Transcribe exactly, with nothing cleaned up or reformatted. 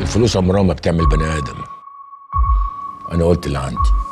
الفلوس عمرها ما بتعمل بني ادم. انا قلت اللي عندي.